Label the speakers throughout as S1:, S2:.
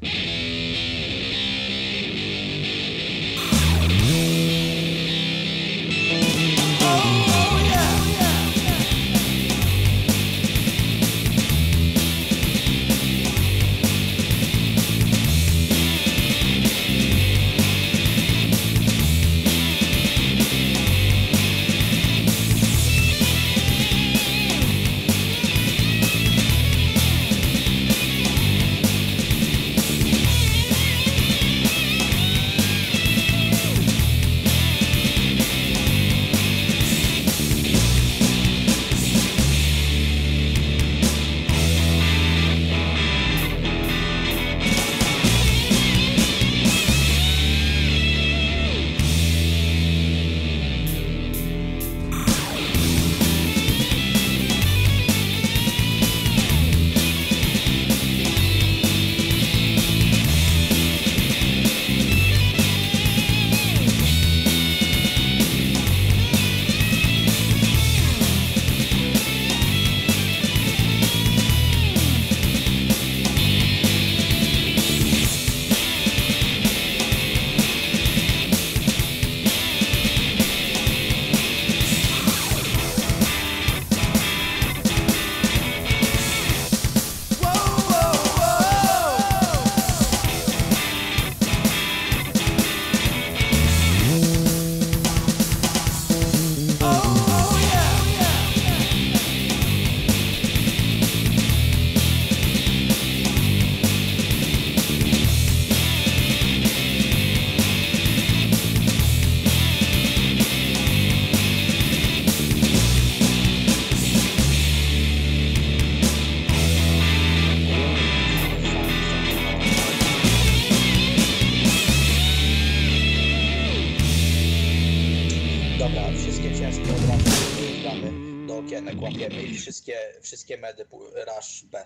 S1: okienek łapiemy i wszystkie medy rush B.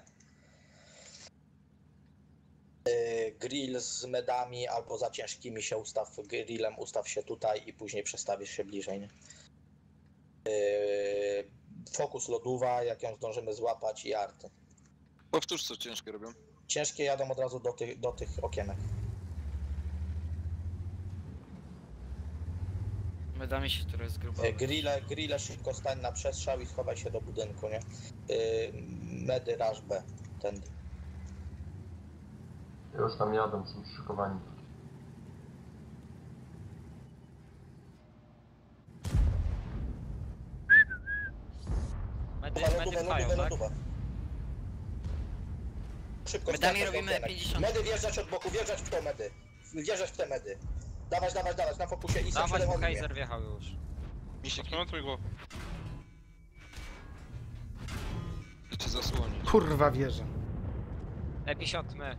S1: Grill z medami albo za ciężkimi się ustaw, grillem ustaw się tutaj i później przestawisz się bliżej, nie? Fokus lodówa, jak ją zdążymy złapać, i arty.
S2: Powtórz, co ciężkie robią.
S1: Ciężkie jadą od razu do tych okienek.
S3: Medami się, które jest grupa.
S1: Grille szybko stań na przestrzał i schowaj się do budynku, nie? Medy rush B, tędy.
S4: Już tam jadą, są przyszykowani.
S3: Medy trwają, tak?
S1: Szybko
S3: Medami robimy 50.
S1: Medy wjeżdżać od boku, wjeżdżać w to medy. Wjeżdżać w te medy. Dawać, na fokusie i
S3: Dawać, bo Kaiser wjechał już.
S2: Misiek, komentuj go. Ja cię zasłonię.
S5: Kurwa wierzę.
S3: E50 my.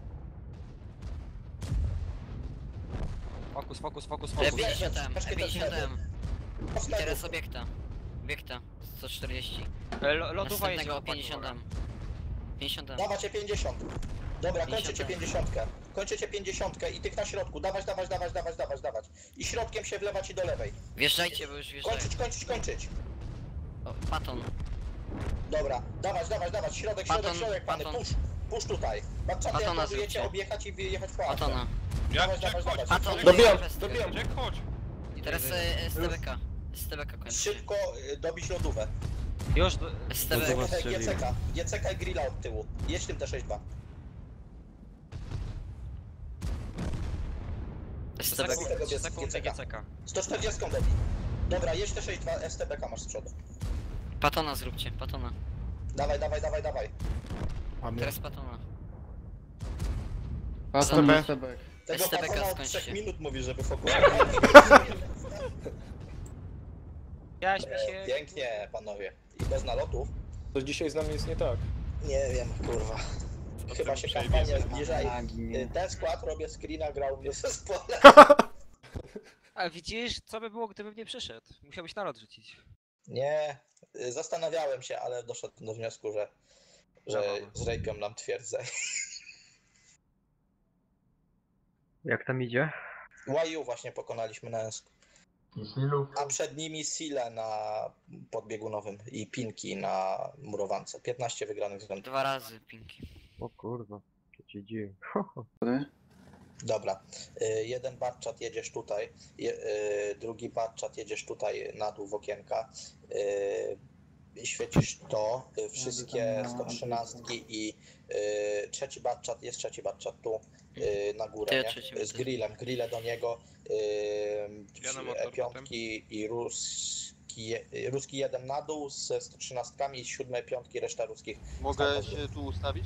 S3: Fokus.
S6: E50M, E50M. Interes obiekta. Obiekta 140.
S3: Lodówa jedzie.
S6: Następnego 50M. 50M.
S1: Dawacie 50. Dobra, kończycie 50. Kończycie 50 i tych na środku. Dawać. I środkiem się wlewać i do lewej.
S6: Wjeżdżajcie, bo już wjeżdżają.
S1: Kończyć.
S6: O, Paton.
S1: Dobra, dawać. Środek, pany. Push tutaj. Babczaty, jak próbujecie objechać i wyjechać po arce.
S6: Patona.
S1: Dawać.
S6: Paton.
S2: Dobijam. Jack, chodź.
S6: I teraz STBK kończy.
S1: Szybko dobić lodówę.
S3: Już.
S6: STBK.
S1: GCK i grilla od tyłu. Jedź tym T62.
S6: STBK.
S3: Sekundę GCK.
S1: 140 dobi. Dobra, jedź T62, STBK masz z przodu.
S6: Patona zróbcie, Patona.
S1: Dawaj.
S6: Teraz Patona.
S5: STB.
S1: Tego
S6: STBK
S1: Patona od
S6: skończcie.
S1: 3 minut mówi, żeby fokusować.
S3: Jaśmy się.
S1: Pięknie, panowie. I bez nalotów.
S7: Coś dzisiaj z nami jest nie tak.
S1: Nie wiem, kurwa. Chyba się kampania zbliża i ten skład robię screena, grał mnie w zespole.
S3: Ale widzisz, co by było, gdybym nie przyszedł? Musiałbyś nalot rzucić.
S1: Nie, zastanawiałem się, ale doszedłem do wniosku, że zrejpią nam twierdzę.
S8: Jak tam idzie?
S1: YU właśnie pokonaliśmy na Ensku.
S4: Silu.
S1: A przed nimi Sile na podbiegunowym i Pinki na murowance. 15 wygranych z rzędu.
S6: 2 razy pinki.
S8: O kurwa. GG.
S1: Dobra. Jeden batchat jedziesz tutaj, drugi batchat jedziesz tutaj na dół w okienka. Świecisz to, wszystkie 113 i trzeci batchat, jest trzeci batchat tu na górę,
S6: To ja
S1: nie?
S6: trzeci
S1: Z grillem, grille do niego,
S2: Ja na motor
S1: E5 i ruski jeden na dół ze 113 i z 7 piątki reszta ruskich.
S5: Mogę się tu ustawić?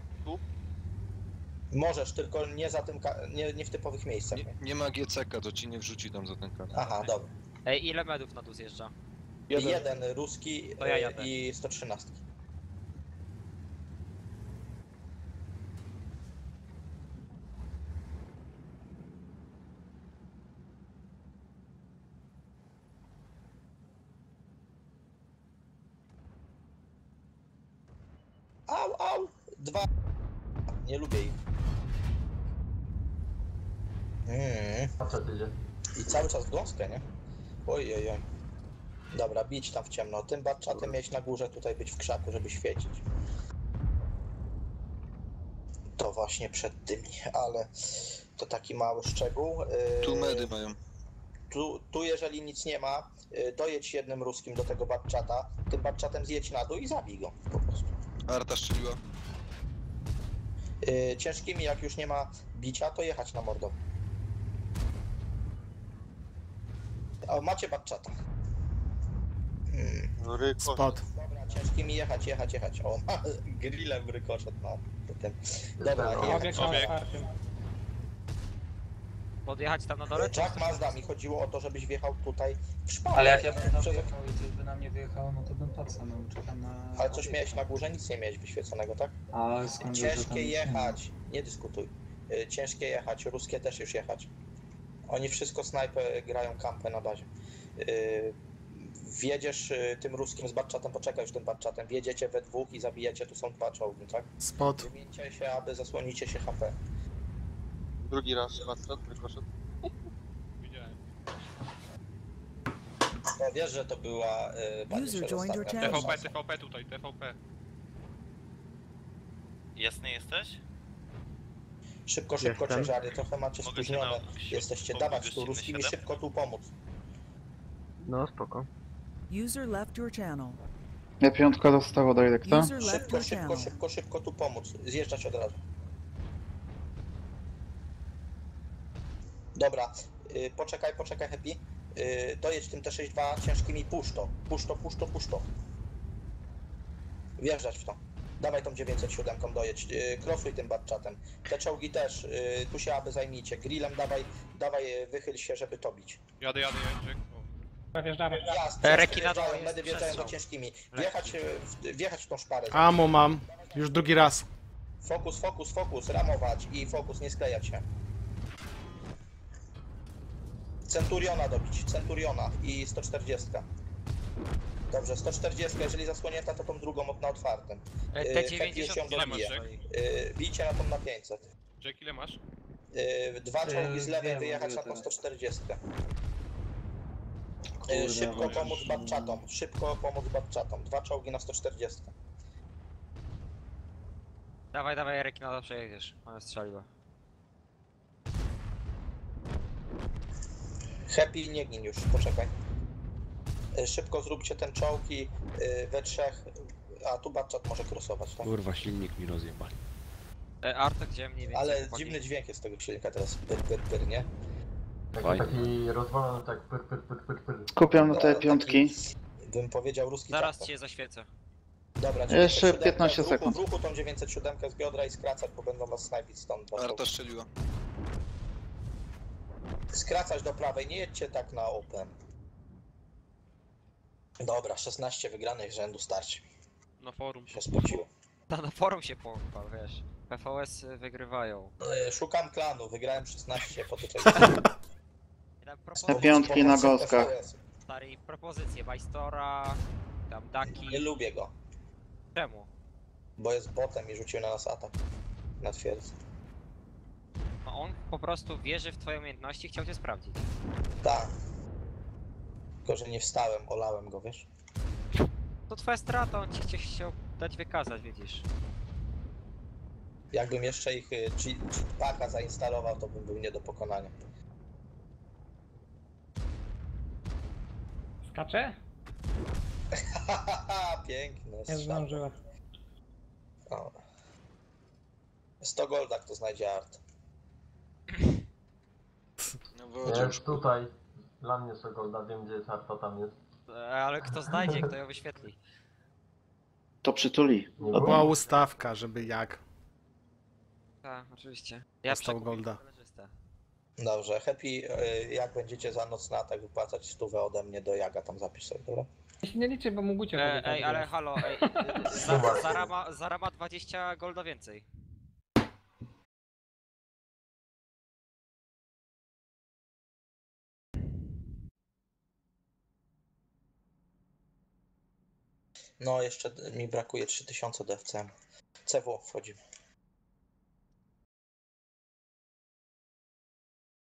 S1: Możesz, tylko nie za tym, nie w typowych miejscach. Nie?
S2: Nie ma GCK, to ci nie wrzuci tam za ten kart.
S1: Aha, dobra.
S3: Ej, ile medów na dół zjeżdża?
S1: Jeden ruski
S3: To ja jadę.
S1: i 113. Au, au! Dwa. Nie lubię ich.
S4: A co ty idzie?
S1: I cały czas w gąskę, nie? Oj, oj, oj. Dobra, bić tam w ciemno. Tym batchatem mieć na górze tutaj być w krzaku, żeby świecić. To właśnie przed tymi, ale to taki mały szczegół.
S2: Tu medy mają.
S1: Tu jeżeli nic nie ma, dojedź jednym ruskim do tego batchata, tym batchatem zjedź na dół i zabij go po prostu.
S2: Arta strzeliła.
S1: Ciężkimi jak już nie ma bicia, to jechać na mordo. O, macie batchata.
S5: Spot.
S1: Dobra, ciężkimi jechać. O, grillem rykoszet, no. Potem. Dobra,
S4: Jest
S1: jechać.
S3: Podjechać tam na dole?
S1: Jack Mazda, mi chodziło o to, żebyś wjechał tutaj w szpalę.
S9: Ale jak ja bym tam
S1: Przez-
S9: wyjechał i coś by na mnie wyjechało, no to bym patrz samemu czekam na...
S1: Ale coś miałeś na górze? Nic nie miałeś wyświeconego, tak?
S9: A skąd wiesz, że tam
S1: Ciężkie
S9: nic nie ma?
S1: jechać, nie dyskutuj. Ciężkie jechać, ruskie też już jechać. Oni wszystko snajpę grają kampę na bazie. Wjedziesz tym ruskim z batchatem, poczekaj już tym batchatem, wjedziecie we dwóch i zabijecie, tu są dwa czołgi, tak?
S5: Spot.
S1: Wymieńcie się, aby zasłonicie się HP.
S5: Drugi raz, rykoszet.
S1: No wiesz, że to była
S10: User joined your channel.
S2: TVP tutaj, TVP.
S11: Jasny jesteś?
S1: Szybko,
S8: Jestem.
S1: ciężary, trochę macie
S11: Mogę cię
S1: spóźnione.
S11: na-
S1: Jesteście,
S11: pomóc
S1: dawać tu
S11: gościnny
S1: ruskimi,
S11: 7?
S1: szybko tu pomóc.
S8: No spoko.
S10: User left your channel.
S9: Ja piątka dostała directa.
S10: User left your channel.
S1: Szybko tu pomóc. Zjeżdżać od razu. Dobra, poczekaj Happy. Dojedź tym T62 ciężkimi, push to. Wjeżdżać w to. Dawaj tą 907 dojedź, crossuj tym batchatem. Te czołgi też, tu się aby zajmijcie. Grillem dawaj, wychyl się, żeby to bić.
S2: Jadę, Jack.
S1: Jasne,
S3: Rekina daje
S1: medy wjeżdżają do
S3: przestrzał.
S1: ciężkimi. Wjechać w tą szparę.
S5: Amo mam. Już drugi raz.
S1: Fokus, ramować i fokus, nie sklejać się. Centuriona dobić, Centuriona i 140. Dobrze, 140, jeżeli zasłonięta, to tą drugą na otwartym.
S3: T90
S1: ją
S3: ile
S1: dobije.
S3: masz?
S1: Bijcie na tą na 500.
S2: Jack, ile masz?
S1: Dwa czołgi z lewej
S9: wiem,
S1: wyjechać na
S9: mówię
S1: tą
S9: teraz.
S1: 140.
S9: Kurde,
S1: Szybko
S9: chociaż-
S1: pomóc batchatom. Dwa czołgi na 140.
S3: Dawaj, rekina, to przejedziesz. Ona strzeliła.
S1: Happy, nie gin już, poczekaj. Szybko zróbcie ten czołg i we trzech. A tu batchat może crossować, tak?
S11: Kurwa, silnik mi rozjebali.
S3: Artek, gdzie mniej więcej?
S1: Ale
S3: chłopaki?
S1: dziwny dźwięk jest z tego silnika teraz. Pyr, nie?
S4: Taki rozwalony, tak pyr.
S9: Kupiam
S1: No,
S9: te
S1: taki,
S9: piątki.
S1: Bym powiedział ruski
S3: Zaraz
S1: traktor.
S3: cię zaświecę.
S1: Dobra,
S9: Jeszcze
S1: 907,
S9: 15
S1: w ruchu,
S9: sekund.
S1: W ruchu tą 907 z biodra i skracać, bo będą was snajpić stąd.
S2: Arta strzeliła.
S1: Skracać do prawej, nie jedźcie tak na open. Dobra, 16 wygranych rzędu starczy.
S2: Na forum.
S1: Się spociło.
S3: Na forum się pochwał, wiesz. PVS wygrywają.
S1: Szukam klanu, wygrałem 16 po tej
S9: Te piątki na gąskach.
S3: Stary, propozycje, Bajstora, tam Daki.
S1: Nie lubię go,
S3: Czemu?
S1: bo jest botem i rzucił na nas atak. Na twierdzę.
S3: No on po prostu wierzy w twoje umiejętności i chciał cię sprawdzić.
S1: Tak. Tylko, że nie wstałem, olałem go, wiesz?
S3: To twoja strata, on ci chciał dać wykazać, widzisz.
S1: Jakbym jeszcze ich cheatpacka zainstalował, to bym był nie do pokonania.
S12: Skacze?
S1: Piękne.
S12: Nie zdążyła.
S1: O. 100 golda kto znajdzie art.
S4: Jest tutaj. Dla mnie Sogolda, wiem gdzie jest Arta, tam jest.
S3: Ale kto znajdzie, kto ją wyświetli.
S9: To przytuli.
S4: Nie
S5: To była
S4: było?
S5: ustawka, żeby jak.
S3: Tak, oczywiście.
S5: Dostał
S3: przekupię
S5: golda.
S3: kolarzystę.
S1: Dobrze, Happy, jak będziecie za nocny atak wypłacać 100 ode mnie do Jaga, tam zapisz sobie, dobra?
S12: Ja się nie liczę, bo mógł cię
S3: Ej, ale halo, ej. Zara ma 20 golda więcej.
S1: No, jeszcze mi brakuje 3000 DFC. CW wchodzimy.